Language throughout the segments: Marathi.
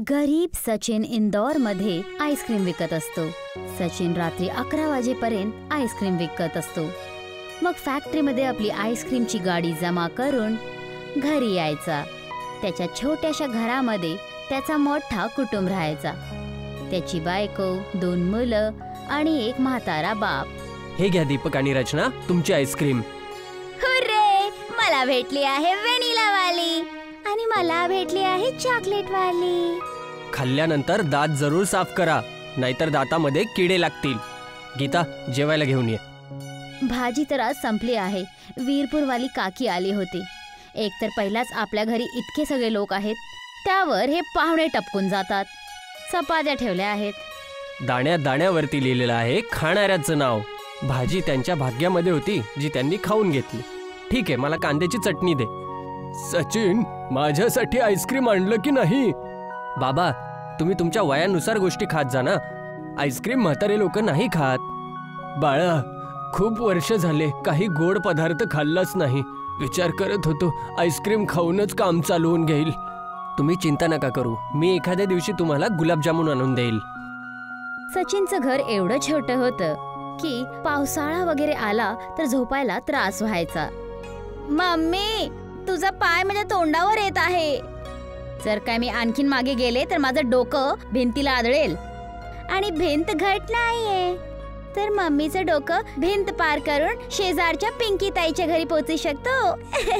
गरीब सचिन इंदौरमध्ये आईस्क्रीम विकत असतो. सचिन रात्री 11 वाजेपर्यंत आईस्क्रीम विकत असतो. मग फॅक्टरीमध्ये आपली आईस्क्रीमची गाडी जमा करून घरी यायचा. त्याच्या छोट्याशा घरामध्ये त्याचा मोठा कुटुंब राहायचा. त्याची बायको, 2 मुलं आणि एक म्हातारा बाप. हे घ्या दीपक आणि रचना, तुमची आईस्क्रीम. हुर्रे, मला भेटली आहे व्हॅनिला वाली आणि मला भेटली आहे चॉकलेट वाली. खाल्ल्यानंतर दात जरूर साफ करा, नाहीतर दातामध्ये किडे लागतील. गीता, जेवायला घेऊन ये. भाजी तर आज संपली आहे. वीरपूरवाली काकी आली होती. एकतर पहिलाच आपल्या घरी इतके सगळे लोक आहेत, त्यावर हे पाहुणे टपकून जातात. चपात्या ठेवल्या आहेत. दाण्या दाण्यावरती लिहिलेलं आहे खाणाऱ्याचं नाव. भाजी त्यांच्या भाग्यामध्ये होती जी त्यांनी खाऊन घेतली. ठीक आहे, मला कांद्याची चटणी दे. सचिन, माझ्यासाठी आईस्क्रीम आणलं की नाही? बाबा, तुम्ही तुमच्या वयानुसार गोष्टी खात जा ना. आईस्क्रीम म्हातारे लोक नाही खात. बाळा, खूप वर्ष झाले काही गोड पदार्थ खाल्लाच नाही. विचार करत होतो आईस्क्रीम खाऊनच काम चालवून घेईल. तुम्ही चिंता नका करू, मी एखाद्या दिवशी तुम्हाला गुलाबजामुन आणून देईल. सचिनचं घर एवढं छोटं होतं की पावसाळा वगैरे आला तर झोपायला त्रास व्हायचा. मम्मी, तुझा पाय माझ्या तोंडावर येत आहे. जर काय मी आणखीन मागे गेले तर माझं डोकं भिंतीला आदळेल. आणि भिंत घट नाहीये, तर मम्मीचं डोकं भिंत पार करून शेजारच्या पिंकी ताईच्या घरी पोहोचू शकतो.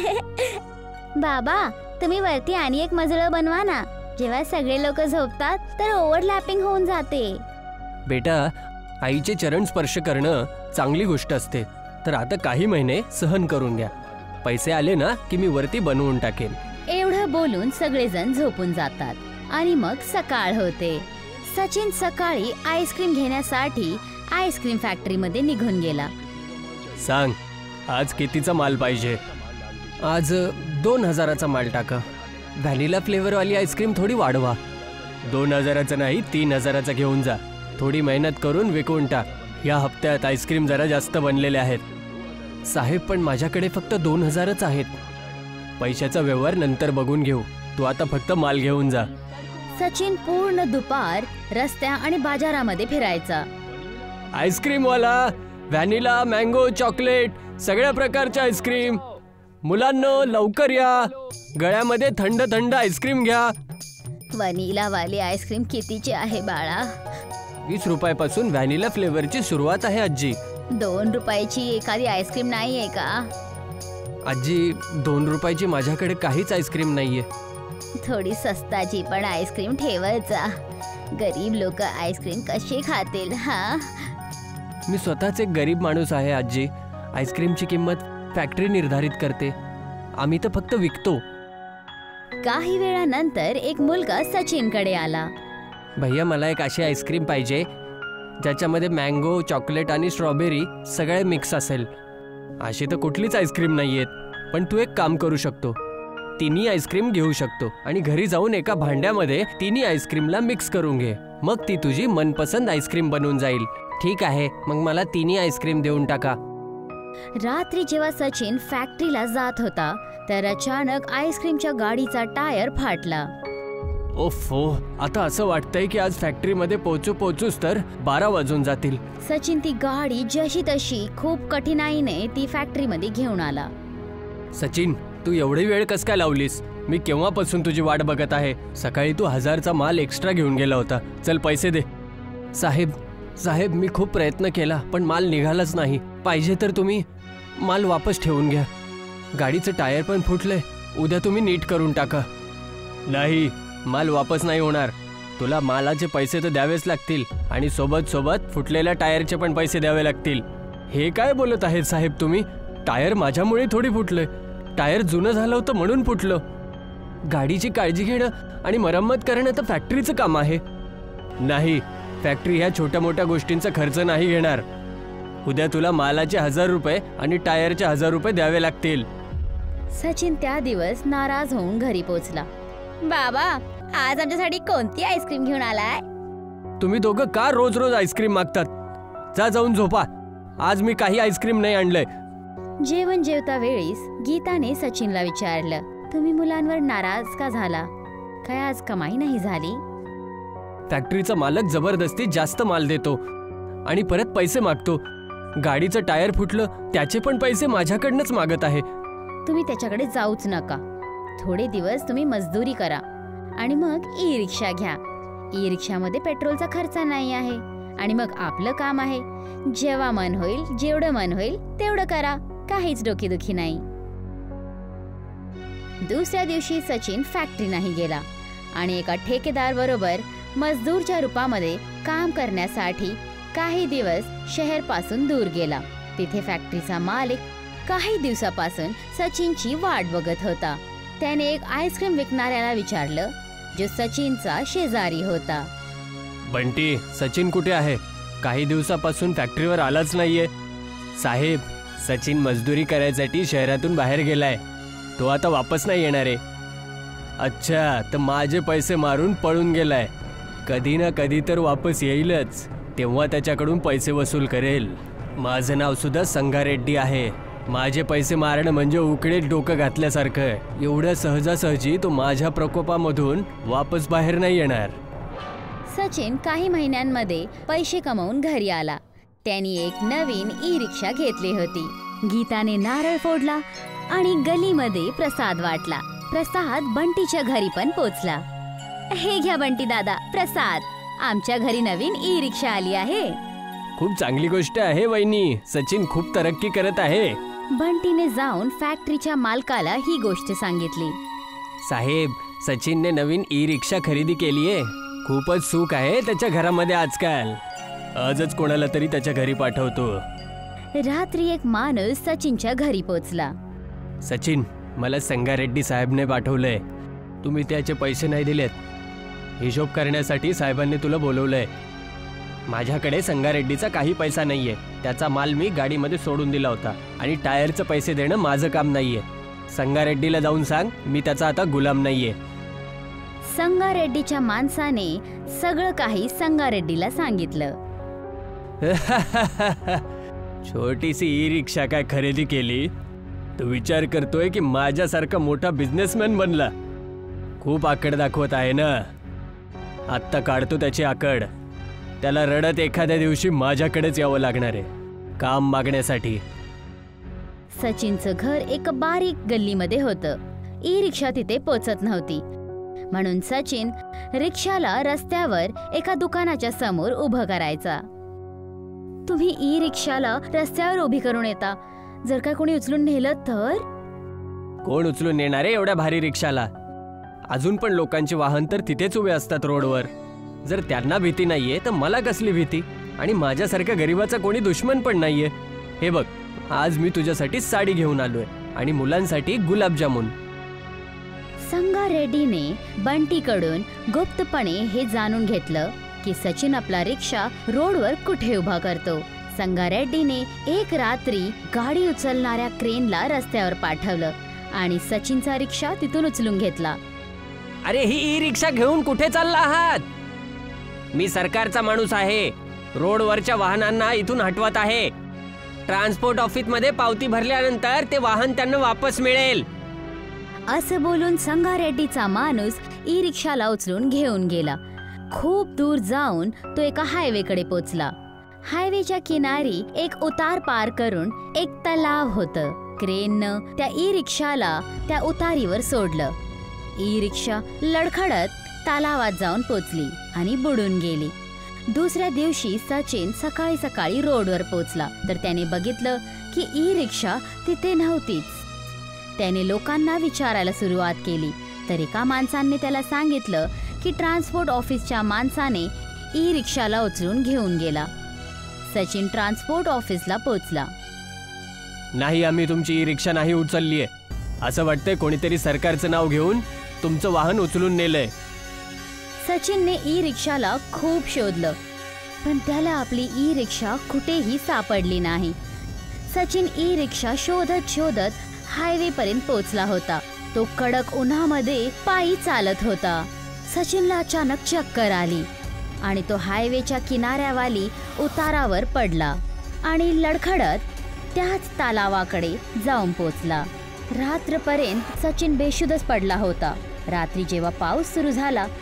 बाबा, तुम्ही वरती आणि एक मजळं बनवा ना. जेव्हा सगळे लोक झोपतात तर ओव्हरलॅपिंग होऊन जाते. बेटा, आईचे चरण स्पर्श करणं चांगली गोष्ट असते, तर आता काही महिने सहन करून घ्या. पैसे आले ना की मी वरती बनवून टाकेन. एवढं बोलून सगळेजण झोपून जातात आणि मग सकाळ होते. सचिन सकाळी आईस्क्रीम घेण्यासाठी आईस्क्रीम फॅक्टरीमध्ये निघून गेला. सांग, आज कितीचा माल पाहिजे? आज 2000चा माल टाका. व्हॅनिला फ्लेवरवाली आईस्क्रीम थोडी वाढवा. 2000चा नाही, 3000चा घेऊन जा. थोडी मेहनत करून विकून टाक. या हप्त्यात आईस्क्रीम जरा जास्त बनलेले आहेत. साहेब, पण माझ्याकडे फक्त 2000च आहेत. पैशाचा व्यवहार नंतर बघून घेऊ. तू आता फक्त माल घेऊन जा. सचिन पूर्ण दुपार रस्त्या आणि बाजारामध्ये फिरायचा. आईस्क्रीमवाला, व्हॅनिला, मँगो, चॉकलेट, सगळ्या प्रकारच्या आईस्क्रीम. मुलांनो, लवकर या. गळ्यामध्ये थंड थंड आईस्क्रीम घ्या. व्हॅनिला वाली आईस्क्रीम कितीची आहे बाळा? 20 रुपयापासून व्हॅनिला फ्लेवरची सुरुवात आहे आजी. 2 रुपयाची एखादी आईस्क्रीम नाहीये का? आजी, 2 रुपयाची माझ्याकडे काहीच आईस्क्रीम नाहीये. थोडी सस्ताची पण आईस्क्रीम ठेवायचा. गरीब लोक आईस्क्रीम कशी खातील? हा, मी स्वतःच एक गरीब माणूस आहे आजी. आईस्क्रीमची किंमत फॅक्टरी निर्धारित करते. आम्ही तर फक्त विकतो. काही वेळानंतर एक मुलगा सचिनकडे आला. भैया, मला एक अशी आईस्क्रीम पाहिजे ज्याच्यामध्ये मँगो, चॉकलेट आणि स्ट्रॉबेरी सगळे मिक्स असेल. अशी तर कुठलीच आईस्क्रीम नाहीयेत, पण तू एक काम करू शकतो. तिन्ही आईस्क्रीम घेऊ शकतो आणि घरी जाऊन एका भांड्यामध्ये तिन्ही आईस्क्रीमला मिक्स करून घे. मग ती तुझी मनपसंत आईस्क्रीम बनून जाईल. ठीक आहे, मग मला तिन्ही आईस्क्रीम देऊन टाका. रात्री जेव्हा सचिन फॅक्टरीला जात होता तर अचानक आईस्क्रीमच्या गाडीचा टायर फाटला. ओफो, आता असं वाटतंय की आज फॅक्टरीमध्ये पोहोचूच तर 12 वाजून जातील. सचिन ती गाडी जशी तशी खूप कठीणाईने ती फॅक्टरीमध्ये घेऊन आला. सचिन, तू एवढी वेळ कस काय लावलीस? मी केव्हापासून तुझी वाट बघत आहे. सकाळी तू 1000चा माल एक्स्ट्रा घेऊन गेला होता. चल, पैसे दे. साहेब, मी खूप प्रयत्न केला पण माल निघालाच नाही. पाहिजे तर तुम्ही माल वापस ठेवून घ्या. गाडीचं टायर पण फुटलंय. उद्या तुम्ही नीट करून टाका. नाही, माल वापस नाही होणार. तुला मालाचे पैसे तर द्यावेच लागतील आणि सोबत फुटलेल्या टायरचे पण पैसे द्यावे लागतील. हे काय बोलत आहेत साहेब तुम्ही? टायर माझ्यामुळे थोडी फुटलंय. टायर जुनं झालं होतं म्हणून फुटलं. गाडीची काळजी घेणं आणि मरम्मत करणं तर फॅक्टरीचं काम आहे. नाही, फॅक्टरी ह्या छोट्या मोठ्या गोष्टींचा खर्च नाही घेणार. उद्या तुला मालाचे 1000 रुपये आणि टायरचे 1000 रुपये द्यावे लागतील. सचिन त्या दिवस नाराज होऊन घरी पोहोचला. बाबा, आज आमच्यासाठी कोणती आईस्क्रीम घेऊन आलाय? तुम्ही दोघं का रोज आईस्क्रीम मागतात? जा, जाऊन झोपा. आज मी काही आईस्क्रीम नाही आणलंय. जेवण जेवता वेळीस गीताने सचिनला विचारलं, तुम्ही मुलांवर नाराज का झाला? काय आज कमाई नाही झाली? फॅक्टरीचा मालक जबरदस्ती जास्त माल देतो आणि परत पैसे मागतो. गाडीचं टायर फुटलं त्याचे पण पैसे माझ्याकडनंच मागत आहे. तुम्ही त्याच्याकडे जाऊच नका. थोडे दिवस तुम्ही मजदुरी करा आणि मग ई रिक्षा घ्या. ई रिक्षामध्ये पेट्रोलचा खर्च नाही आहे आणि मग आपलं काम आहे. जेव्हा मन होईल, जेवढं मन होईल तेवढं करा. काहीच डोकेदुखी नाही. दुसऱ्या दिवशी सचिन फॅक्टरी नाही गेला आणि एका ठेकेदार बरोबर मजदूरच्या रूपामध्ये काम करण्यासाठी काही दिवस शहरापासून दूर गेला. तिथे फॅक्टरीचा मालिक काही दिवसापासून सचिनची वाट बघत होता. त्याने एक आईस्क्रीम विकणाऱ्याला विचारलं, जो सचिनचा शेजारी होता. बंटी, सचिन कुठे आहे? काही दिवसापासून फॅक्टरीवर आलाच नाहीये. साहेब, सचिन मजदुरी करायसाठी शहरातून बाहेर गेलाय. तो आता वापस नाही येणार आहे. अच्छा, तर माझे पैसे मारून पळून गेलाय. कधी ना कधी तर वापस येईलच. तेव्हा त्याच्याकडून पैसे वसूल करेल. माझं नाव सुद्धा संगारेड्डी आहे. माझे पैसे मारणं म्हणजे उकडेत डोकं घातल्यासारखं. एवढ्या सहजासहजी तो माझ्या प्रकोपामधून वापस बाहेर नाही येणार. सचिन काही महिन्यांमध्ये पैसे कमवून घरी आला. त्यांनी एक नवीन ई रिक्षा घेतली होती. गीताने नारळ फोडला आणि गलीमध्ये प्रसाद वाटला. प्रसाद बंटीच्या घरी पण पोचला. हे घ्या बंटी दादा, प्रसाद. आमच्या घरी नवीन ई रिक्षा आली आहे. खूप चांगली गोष्ट आहे वहिनी. सचिन खूप तरक्की करत आहे. बंटीने जाऊन फॅक्टरीच्या मालकाला ही गोष्ट सांगितली. साहेब, सचिनने नवीन ई रिक्षा खरेदी केलीये. खूपच सुख आहे त्याच्या घरामध्ये आजकाल. आजच कोणाला तरी त्याच्या घरी पाठवतो. रात्री एक माणूस सचिनच्या घरी पोचला. सचिन, मला संगारेड्डी साहेबने पाठवलंय. तुम्ही त्याचे पैसे नाही दिलेत. हिशोब करण्यासाठी साहेबांनी तुला बोलवलंय. माझ्याकडे संगारेड्डीचा काही पैसा नाहीये. त्याचा माल मी गाडीमध्ये सोडून दिला होता आणि टायरचे पैसे देणं माझं काम नाहीये. संगारेड्डीला जाऊन सांग, मी त्याचा आता गुलाम नाहीये. संगारेड्डीच्या माणसाने सगळं काही संगारेड्डीला सांगितलं. छोटीशी ई रिक्षा काय खरेदी केली? तू विचार करतोय की माझ्यासारखा मोठा बिझनेसमॅन बनला? खूप आकड दाखवत आहे ना. आत्ता काढतो त्याची आकड. त्याला रडत एखाद्या दिवशी माझ्याकडेच यावं लागणार आहे काम मागण्यासाठी. सचिनचं घर एक बारीक गल्लीमध्ये होतं. ई रिक्षा तिथे पोचत नव्हती. म्हणून सचिन रिक्षाला रस्त्यावर एका दुकानाच्या समोर उभं करायचा. तुम्ही ई रिक्षाला रस्त्यावर उभी करून येता. जर का कोणी उचलून नेलं तर? कोण उचलून नेणार आहे एवढ्या भारी रिक्षाला? अजून पण लोकांचे वाहन तर तिथेच उभे असतात रोडवर. जर त्यांना भीती नाहीये तर मला कसली भीती? आणि माझ्यासारख्या गरीबाचा कोणी दुश्मन पण नाहीये. हे बघ, आज मी तुझ्यासाठी साडी घेऊन आलोय आणि मुलांसाठी गुलाबजामुन. संगारेड्डीने बंटीकडून गुप्तपणे हे जाणून घेतलं की सचिन आपला रिक्षा रोडवर कुठे उभा करतो. संगारेड्डीने एक रात्री गाडी उचलणाऱ्या क्रेनला रस्त्यावर पाठवलं आणि सचिनचा रिक्षा तिथून उचलून घेतला. अरे, ही ई रिक्षा घेऊन कुठे चालला आहात? मी सरकारचा माणूस आहे. रोडवरच्या वाहनांना इथून हटवत आहे. ट्रान्सपोर्ट ऑफिसमध्ये पावती भरल्यानंतर ते वाहन त्यांना वापस मिळेल. असं बोलून संगारेड्डीचा माणूस ई रिक्षाला उचलून घेऊन गेला. खूप दूर जाऊन तो एका हायवेकडे पोचला. हायवेच्या किनारी एक उतार पार करून एक तलाव होतं. क्रेननं त्या ई रिक्षाला त्या उतारीवर सोडलं. ई रिक्षा लडखडत तलावात जाऊन पोचली आणि बुडून गेली. दुसऱ्या दिवशी सचिन सकाळी सकाळी रोडवर पोचला तर त्याने बघितलं की ई रिक्षा तिथे नव्हतीच. त्याने लोकांना विचारायला सुरुवात केली तर एका माणसाने त्याला सांगितलं की ट्रान्सपोर्ट ऑफिसच्या माणसाने ई रिक्षाला उचलून घेऊन गेला. सचिन ट्रान्सपोर्ट ऑफिसला पोचला. नाही, आम्ही तुमची ई रिक्षा नाही उचललीये. असं वाटतंय कोणीतरी सरकारचं नाव घेऊन तुमचं वाहन उचलून नेलंय. सचिनने ई रिक्षाला खूप शोधलं पण त्याला आपली ई रिक्षा कुठेही सापडली नाही. सचिन ई रिक्षा शोधत शोधत हायवे पर्यंत पोहोचला होता. तो कडक उन्हामध्ये पायी चालत होता. सचिनला अचानक चक्कर आली आणि तो हायवेच्या किनाऱ्यावाली उतारावर पडला आणि लडखडत त्याच तलावाकडे जाऊन पोचला. रात्रपर्यंत सचिन बेशुद्धच पडला होता. रात्री जेव्हा पाऊस सुरू झाला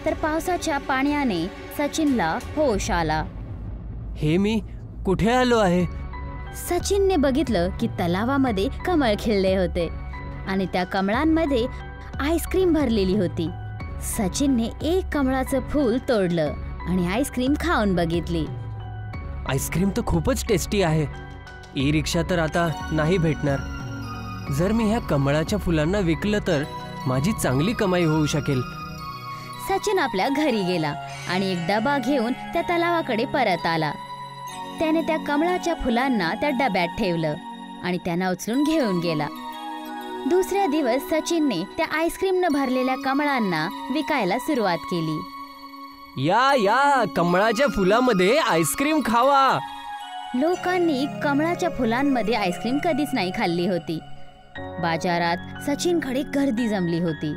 तर पावसाच्या पाण्याने सचिनला होश आला. हे मी कुठे आलो आहे? सचिनने बघितलं की तलावामध्ये कमळ खिळले होते आणि त्या कमळांमध्ये आईस्क्रीम भरलेली होती. सचिनने एक कमळाचं फूल तोडलं आणि आईस्क्रीम खाऊन बघितली. आईस्क्रीम तर खूपच टेस्टी आहे. ई रिक्षा तर आता नाही भेटणार. जर मी ह्या कमळाच्या फुलांना विकलं तर माझी चांगली कमाई होऊ शकेल. सचिन आपल्या घरी गेला आणि एक डबा घेऊन त्या तलावाकडे परत आला. त्याने त्या कमळाच्या फुलांना त्या डब्यात ठेवलं आणि त्यांना उचलून घेऊन गेला. दुसऱ्या दिवस सचिनने त्या आईस्क्रीमनं भरलेल्या कमळांना विकायला सुरुवात केली. या या कमळाच्या फुलामध्ये आईस्क्रीम खावा. लोकांनी कमळाच्या फुलांमध्ये आईस्क्रीम कधीच नाही खाल्ली होती. बाजारात सचिनकडे गर्दी जमली होती.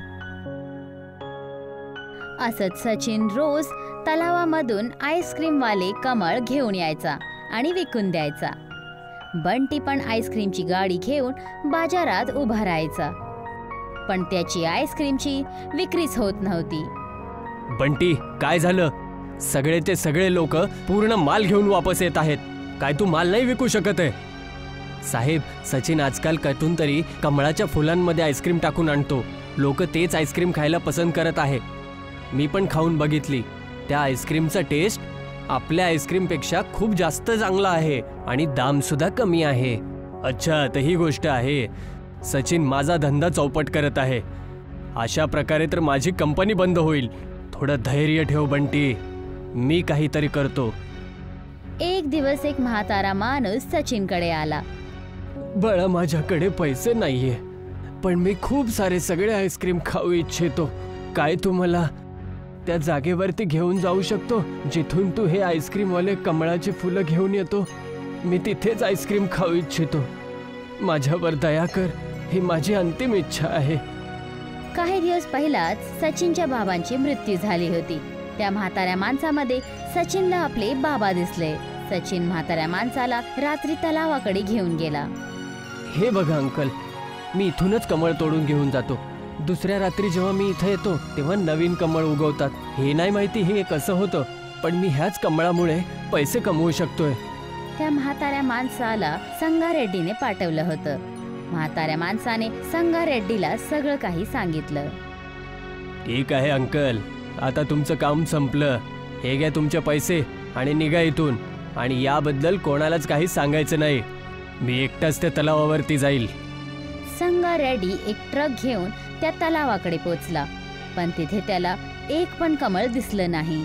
असंच सचिन रोज तलावामधून आईस्क्रीमवाले कमळ घेऊन यायचा आणि विकून द्यायचा. बंटी पण आईस्क्रीमची गाडी घेऊन बाजारात उभा राहायचा, पण त्याची आईस्क्रीमची विक्रीच होत नव्हती. बंटी, काय झालं? सगळे सगळे लोक पूर्ण माल घेऊन वापस येत आहेत. काय तू माल नाही विकू शकत आहे? साहेब, सचिन आजकाल कतून तरी कमळाच्या फुलांमध्ये आईस्क्रीम टाकून आणतो. लोक तेच आईस्क्रीम खायला पसंत करत आहे. मी पण खाऊन बघितली. त्या आईस्क्रीमचा टेस्ट आपल्या आईस्क्रीमपेक्षा खूप जास्त चांगला आहे आणि दाम सुद्धा कमी आहे. अच्छा, तर ही गोष्ट आहे. सचिन माझा धंदा चौपट करत आहे. अशा प्रकारे तर माझी कंपनी बंद होईल. थोडं धैर्य ठेव बंटी, मी काहीतरी करतो. एक दिवस एक म्हातारा माणूस सचिनकडे आला. बाळा, माझ्याकडे पैसे नाहीये, पण मी खूप सारे सगळे आईस्क्रीम खाऊ इच्छितो. काय तू मला त्या जागेवरती घेऊन जाऊ शकतो जिथून तू हे आईस्क्रीमवाले कमळाची फुलं घेऊन येतो? मी तिथेच आईस्क्रीम खाऊ इच्छितो. माझ्यावर दया कर, ही माझी अंतिम इच्छा आहे. काही दिवस पहिलाच सचिनच्या बाबांची मृत्यू झाली होती. त्या म्हाताऱ्या माणसामध्ये सचिनला आपले बाबा दिसले. सचिन म्हाताऱ्या माणसाला रात्री तलावाकडे घेऊन गेला. हे बघा अंकल, मी इथूनच कमळ तोडून घेऊन जातो. दुसऱ्या रात्री जेव्हा मी इथे येतो तेव्हा नवीन कमळ उगवतात. हे नाही माहिती हे कसं होतं, पण मी ह्याच कमळामुळे पैसे कमवू शकतोय. त्या म्हाताऱ्या माणसाला संगारेड्डीने पाठवलं होतं. म्हाताऱ्या माणसाने संगारेड्डीला सगळं काही सांगितलं. ठीक आहे अंकल, आता तुमचं काम संपलं. हे घ्या तुमचे पैसे आणि निघा इथून. आणि याबद्दल कोणालाच काही सांगायचं नाही. मी एकटाच त्या तलावावरती जाईल. संगारेड्डी एक ट्रक घेऊन त्या तलावाकडे पोचला, पण तिथे त्याला एक पण कमळ दिसलं नाही.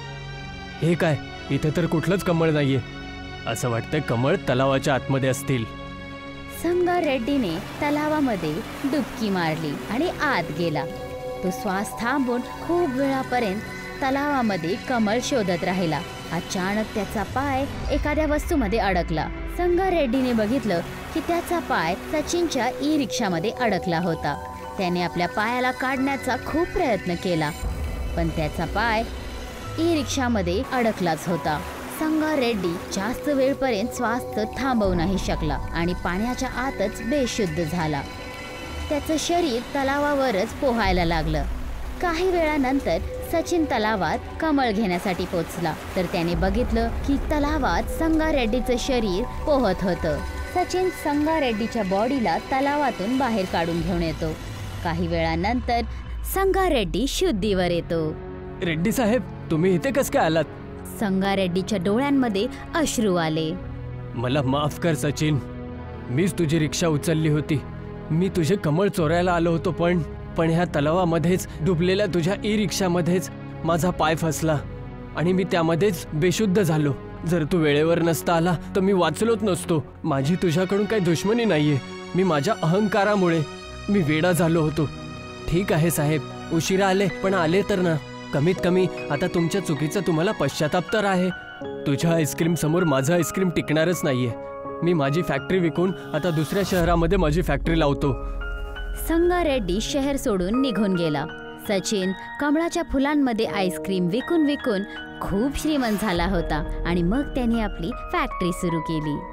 हे काय, इथे तर कुठलंच कमळ नाहीये. असं वाटतंय कमळ तलावाच्या आतमध्ये असतील. संगारेड्डीने तलावामध्ये डुबकी मारली आणि आत गेला. तो श्वास थांबून खूप वेळापर्यंत तलावामध्ये कमळ शोधत राहिला. अचानक त्याचा पाय एखाद्या वस्तूमध्ये अडकला. संगारेड्डीने बघितलं की त्याचा पाय सचिनच्या ई रिक्षामध्ये अडकला होता. त्याने आपल्या पायाला काढण्याचा खूप प्रयत्न केला, पण त्याचा पाय ई रिक्षामध्ये अडकलाच होता. संगारेड्डी जास्त वेळपर्यंत श्वास थांबवू नाही शकला आणि पाण्याच्या आतच बेशुद्ध झाला. त्याचं शरीर तलावावरच पोहायला लागलं. काही वेळानंतर सचिन तलावात कमळ घेण्यासाठी पोचला, तर त्याने बघितलं की तलावात संगारेड्डीचं शरीर पोहत होतं. सचिन संगारेड्डीच्या बॉडीला तलावातून बाहेर काढून घेऊन येतो. काही वेळानंतर संगारेड्डी शुद्धीवर येतो. रेड्डी साहेब, तुम्ही इथे कसं काय आलात? संगारेड्डीच्या डोळ्यांमध्ये अश्रू आले. मला माफ कर सचिन, मीच तुझी रिक्षा उचलली होती. मी तुझे कमळ चोरायला आलो होतो, पण ह्या तलावामध्येच डुबलेल्या तुझ्या ई रिक्षामध्येच माझा पाय फसला आणि मी त्यामध्येच बेशुद्ध झालो. जर तू वेळेवर नसता आला तर मी वाचलोच नसतो. माझी तुझ्याकडून काही दुश्मनी नाहीये. मी माझ्या अहंकारामुळे मी वेडा झालो होतो. ठीक आहे साहेब, उशिरा आले, पण आले तर ना. कमीत कमी आता तुमच्या चुकीचा तुम्हाला पश्चाताप तर आहे. तुझ्या आईस्क्रीम समोर माझं आईस्क्रीम टिकणारच नाहीये. मी माझी फॅक्टरी विकून आता दुसऱ्या शहरामध्ये माझी फॅक्टरी लावतो. संगारेड्डी शहर सोडून निघून गेला. सचिन कमळाच्या फुलांमध्ये आईस्क्रीम विकून विकून खूप श्रीमंत झाला होता आणि मग त्याने आपली फॅक्टरी सुरू केली.